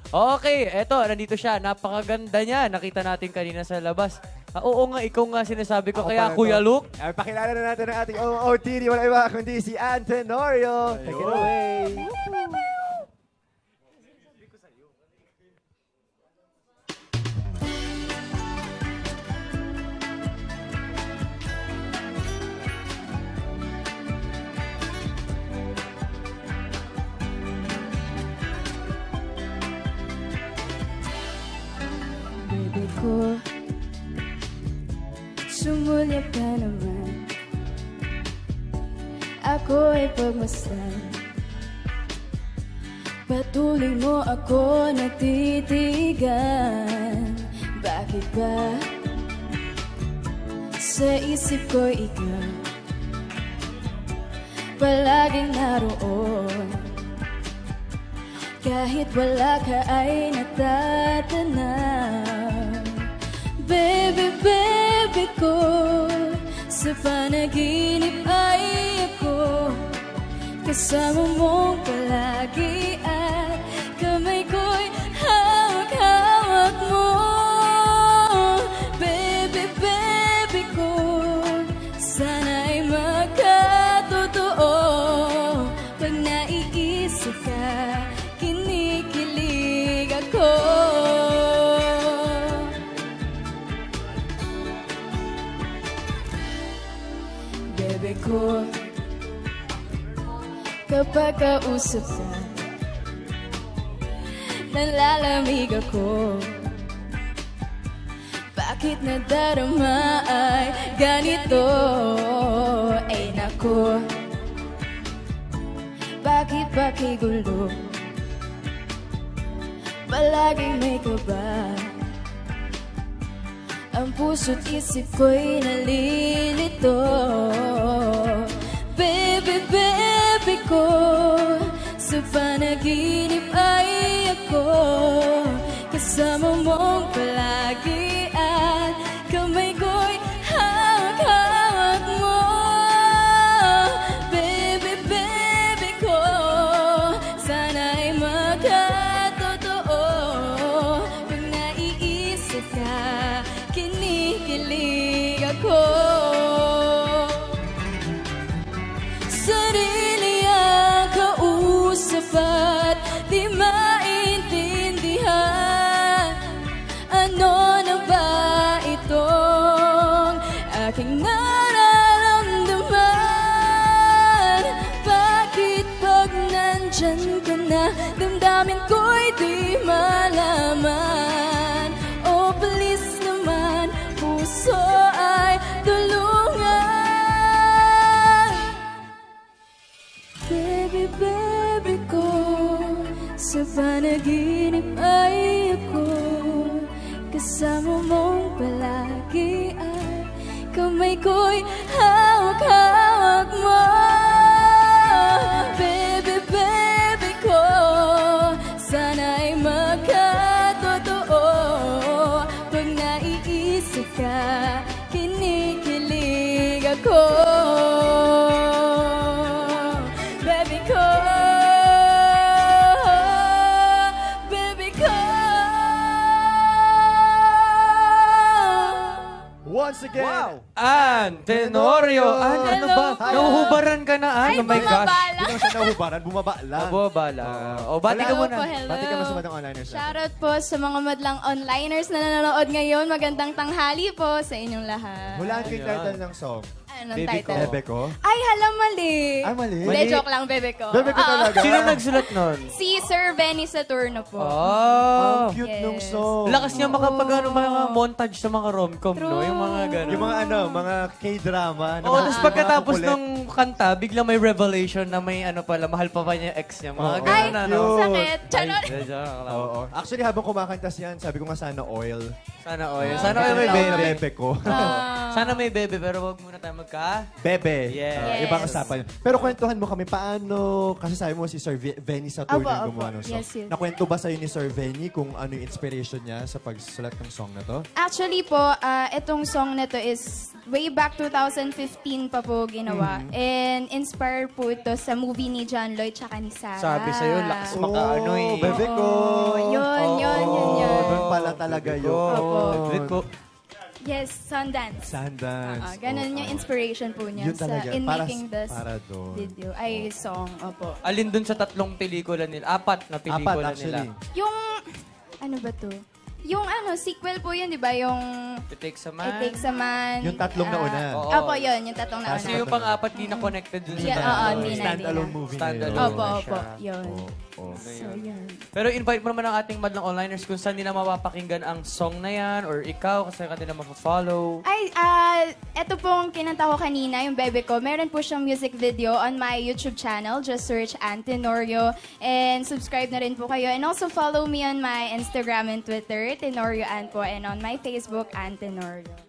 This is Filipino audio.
Okay, eto, nandito siya. Napakaganda niya. Nakita natin kanina sa labas. Oo nga, ikaw nga sinasabi ko. Kaya, Kuya Luke. Pakilala na natin ang ating OOTD. Wala iba kundi si Ann Tenorio. Take it away. Baby ko, sumulyap ka naman. Ako ay pagmasdan. Patuloy mo ako natitigan. Bakit ba sa isip ko ikaw palaging naroon? Kahit wala ka ay natatanaw. Baby, baby ko, sa panaginip ay ako kasama mong palagi at kamay ko'y hawak-hawak mo. Baby, baby ko, sana'y magkatotoo. Pag naiisip ka, kinikilig ako. Bebe ko, kapag kausap ka, nalalamig ako. Bakit nadarama ay ganito? Ay nako, bakit pakigulo? Palaging may kaba. Ang puso't isip ko'y nalilito. Baby, baby ko, sa panaginip ay ako kasama mong palagi at kamay ko'y hawak-hawak mo. Baby, baby ko, sana'y magkatotoo. Pag naiisip ka, kinikilig ako. Sarili ang kausap at di maintindihan. Ano na ba itong aking nararamdaman? Bakit pag nandyan ka na, damdamin ko'y di malaman? Oh, please naman, puso ay tulungan. Baby, baby ko, sa panaginip ay ako kasama mong palagi at kamay ko'y hawak-hawak mo. Baby, baby ko, sana'y magkatotoo. Pag naiisip ka, kinikilig ako. Baby ko, baby ko. Once again, Wow! Ann Tenorio. Ann, ano Hello ba? po. Nahuhubaran ka na, Ann. Ay, Oh my gosh. hindi naman siya nahubaran, bumaba lang. Bumabala. O, bati ka Hello muna. po, hello. Bati ka mas madang onliners. Shoutout po sa mga madlang onliners na nanonood ngayon. Magandang tanghali po sa inyong lahat. Hulaan ko yung title ng song. Anong Baby title? Bebe ko. Ay, hala, mali. Ah, mali? Hindi, joke lang, bebe ko. Bebe ko talaga. Sino nagsulat nun? Si Sir Benny Saturno po. Oh. Cute Yes. nung song. Lakas niya makapag ano, mga montage sa mga rom-com, no? True. Yung mga gano'n. Yung mga ano, mga K-drama. na Oo, mga- tapos mga pagkatapos kukulit. ng kanta, biglang may revelation na may ano pala, mahal pa niya yung ex niya. Mga Oo. Ay, gano'n ano. Cute. sakit. Charot. Ay, joke lang. Oo. Actually, habang kumakantas yan, sabi ko nga sana oil. Sana oil. Sana oil may Tawag na bebe. bebe ko. Ah. Sana may bebe, pero wag muna tayo magka... Bebe. Yes. Ibang usapan yun. Pero kwentuhan mo kami, paano, kasi sabi mo si Sir Venny sa tour Opo, yung opo. gumawa ng song. Yes. Nakwento ba sa'yo ni Sir Venny kung ano yung inspiration niya sa pagsulat ng song na to? Actually po, itong song na to is way back 2015 pa po ginawa. And inspired po ito sa movie ni John Lloyd tsaka ni Sarah. Sabi sa'yo, lakas makaano eh. Bebe ko. Yun. Doon pala talaga yun. Opo. Bebe ko. Yes, Sundance. Sundance. Ganun yung inspiration po niya Yun talaga. in Para- making this para doon. video. Ay, song. Opo. Alin dun sa 3 pelikula nila? 4 na pelikula actually. nila. Yung, ano ba to? Yung sequel po yun, di ba? Yung It Takes a Man. It Takes a Man. Yung tatlong nauna. Oo. Opo, yun. Yung tatlong nauna. Kasi yung pang-4 di na connected dun sa Yeah, dalawa. oo, hindi na. Stand-alone movie Standalone. na yun. Opo, na opo. siya. Yun. Oo. So, yun. Pero invite mo naman ang ating madlang onliners kung saan nila mapapakinggan ang song na yan or ikaw kasi ka nila mapafollow. Ay, eto pong kinanta ko kanina, yung bebe ko. Meron po siyang music video on my YouTube channel. Just search Antenorio. And subscribe na rin po kayo. And also follow me on my Instagram and Twitter, Tenorio Ann po. And on my Facebook, Antenorio.